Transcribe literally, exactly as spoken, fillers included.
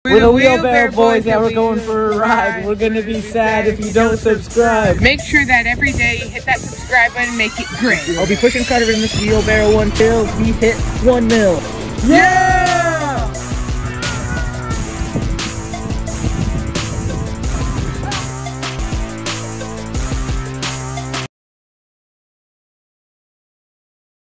We're the Wheelbarrow Boys, and we're going for a ride. We're gonna be sad if you don't subscribe. Make sure that every day you hit that subscribe button and make it great. I'll be pushing Carter in this Wheelbarrow until we hit one mil. Yeah!